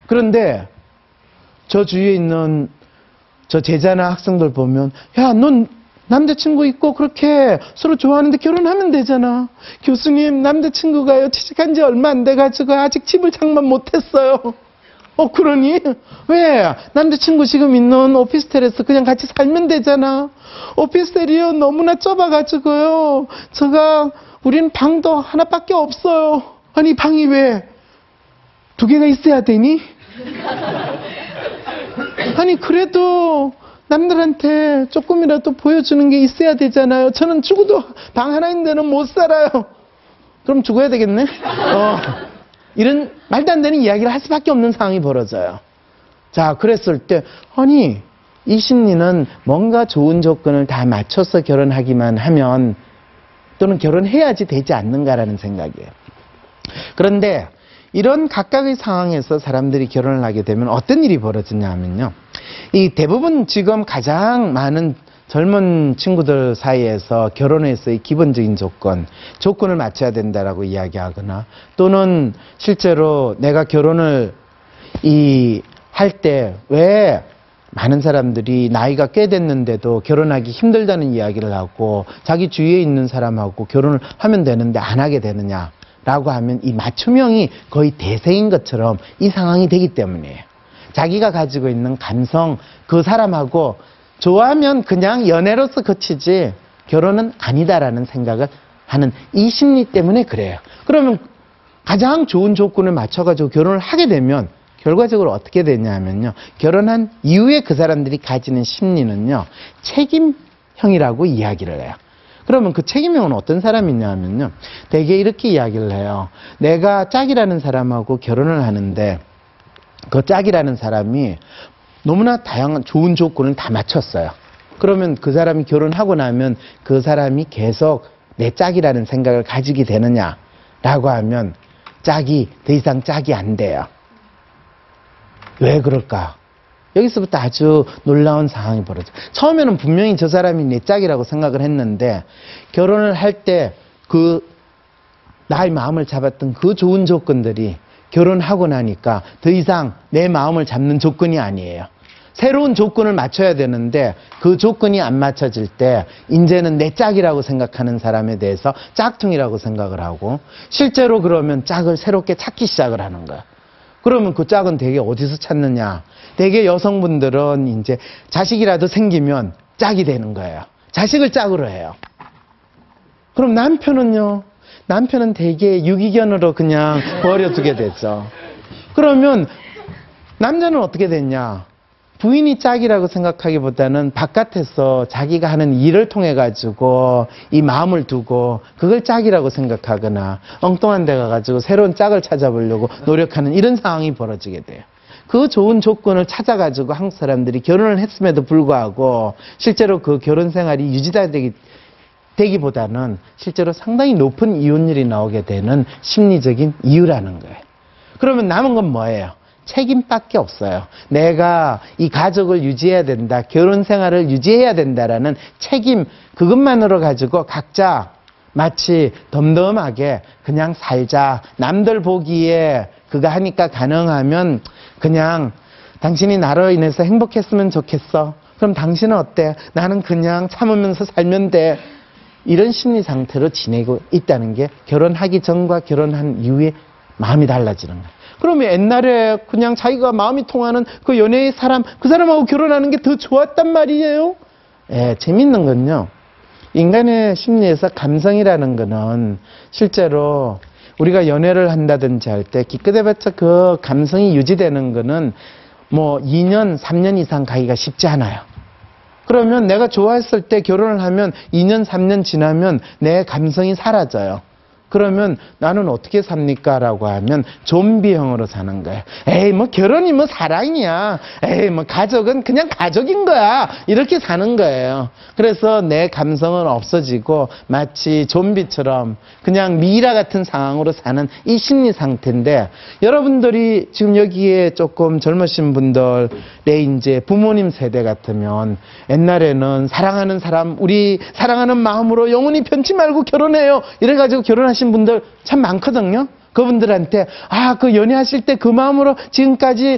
그런데 저 주위에 있는 저 제자나 학생들 보면, 야, 넌 남자친구 있고 그렇게 서로 좋아하는데 결혼하면 되잖아. 교수님, 남자친구가요, 취직한 지 얼마 안 돼가지고 아직 집을 장만 못했어요. 그러니? 왜? 남자친구 지금 있는 오피스텔에서 그냥 같이 살면 되잖아. 오피스텔이요, 너무나 좁아가지고요. 우린 방도 하나밖에 없어요. 아니, 방이 왜 2개가 있어야 되니? 아니, 그래도 남들한테 조금이라도 보여주는 게 있어야 되잖아요. 저는 죽어도 방 하나 있는 데는 못 살아요. 그럼 죽어야 되겠네? 이런 말도 안 되는 이야기를 할 수밖에 없는 상황이 벌어져요. 자, 그랬을 때, 아니, 이 심리는 뭔가 좋은 조건을 다 맞춰서 결혼하기만 하면, 또는 결혼해야지 되지 않는가라는 생각이에요. 그런데 이런 각각의 상황에서 사람들이 결혼을 하게 되면 어떤 일이 벌어지냐 하면요. 이 대부분 지금 가장 많은 젊은 친구들 사이에서 결혼에서의 기본적인 조건을 맞춰야 된다라고 이야기하거나, 또는 실제로 내가 결혼을 할 때 왜 많은 사람들이 나이가 꽤 됐는데도 결혼하기 힘들다는 이야기를 하고 자기 주위에 있는 사람하고 결혼을 하면 되는데 안 하게 되느냐라고 하면, 이 맞춤형이 거의 대세인 것처럼 이 상황이 되기 때문이에요. 자기가 가지고 있는 감성, 그 사람하고 좋아하면 그냥 연애로서 그치지 결혼은 아니다라는 생각을 하는 이 심리 때문에 그래요. 그러면 가장 좋은 조건을 맞춰가지고 결혼을 하게 되면 결과적으로 어떻게 되냐면요. 결혼한 이후에 그 사람들이 가지는 심리는요, 책임형이라고 이야기를 해요. 그러면 그 책임형은 어떤 사람이냐 하면요. 대개 이렇게 이야기를 해요. 내가 짝이라는 사람하고 결혼을 하는데 그 짝이라는 사람이 너무나 다양한 좋은 조건을 다 맞췄어요. 그러면 그 사람이 결혼하고 나면 그 사람이 계속 내 짝이라는 생각을 가지게 되느냐라고 하면 짝이 더 이상 짝이 안 돼요. 왜 그럴까? 여기서부터 아주 놀라운 상황이 벌어져요. 처음에는 분명히 저 사람이 내 짝이라고 생각을 했는데 결혼을 할 때 나의 마음을 잡았던 그 좋은 조건들이 결혼하고 나니까 더 이상 내 마음을 잡는 조건이 아니에요. 새로운 조건을 맞춰야 되는데 그 조건이 안 맞춰질 때 이제는 내 짝이라고 생각하는 사람에 대해서 짝퉁이라고 생각을 하고, 실제로 그러면 짝을 새롭게 찾기 시작을 하는 거야. 그러면 그 짝은 대개 어디서 찾느냐? 대개 여성분들은 이제 자식이라도 생기면 짝이 되는 거예요. 자식을 짝으로 해요. 그럼 남편은요? 남편은 대개 유기견으로 그냥 버려두게 되죠. 그러면 남자는 어떻게 됐냐? 부인이 짝이라고 생각하기보다는 바깥에서 자기가 하는 일을 통해 가지고 이 마음을 두고 그걸 짝이라고 생각하거나 엉뚱한 데 가가지고 새로운 짝을 찾아보려고 노력하는 이런 상황이 벌어지게 돼요. 그 좋은 조건을 찾아가지고 한국 사람들이 결혼을 했음에도 불구하고 실제로 그 결혼 생활이 되기보다는 실제로 상당히 높은 이혼율이 나오게 되는 심리적인 이유라는 거예요. 그러면 남은 건 뭐예요? 책임밖에 없어요. 내가 이 가족을 유지해야 된다, 결혼 생활을 유지해야 된다라는 책임, 그것만으로 가지고 각자 마치 덤덤하게 그냥 살자. 남들 보기에 그거 하니까 가능하면 그냥 당신이 나로 인해서 행복했으면 좋겠어. 그럼 당신은 어때? 나는 그냥 참으면서 살면 돼. 이런 심리 상태로 지내고 있다는 게 결혼하기 전과 결혼한 이후에 마음이 달라지는 거예요. 그러면 옛날에 그냥 자기가 마음이 통하는 그 연애의 사람, 그 사람하고 결혼하는 게 더 좋았단 말이에요. 예, 재밌는 건요. 인간의 심리에서 감성이라는 거는 실제로 우리가 연애를 한다든지 할 때 기껏해봤자 그 감성이 유지되는 거는 뭐 2년, 3년 이상 가기가 쉽지 않아요. 그러면 내가 좋아했을 때 결혼을 하면 2년, 3년 지나면 내 감성이 사라져요. 그러면 나는 어떻게 삽니까? 라고 하면 좀비형으로 사는 거예요. 에이, 뭐 결혼이 뭐 사랑이야. 에이, 뭐 가족은 그냥 가족인 거야. 이렇게 사는 거예요. 그래서 내 감성은 없어지고 마치 좀비처럼 그냥 미이라 같은 상황으로 사는 이 심리 상태인데, 여러분들이 지금 여기에 조금 젊으신 분들의 이제 부모님 세대 같으면 옛날에는 사랑하는 사람, 우리 사랑하는 마음으로 영원히 변치 말고 결혼해요. 이래가지고 결혼하신 분들 참 많거든요. 그분들한테 그 연애하실 때 그 마음으로 지금까지